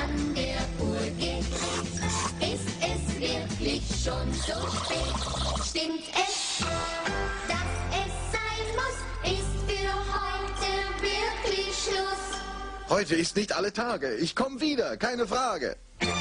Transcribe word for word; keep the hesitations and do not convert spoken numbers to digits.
an der Uhr geht, ist es wirklich schon so spät. Stimmt es, dass es sein muss, ist für heute wirklich Schluss. Heute ist nicht alle Tage. Ich komme wieder, keine Frage.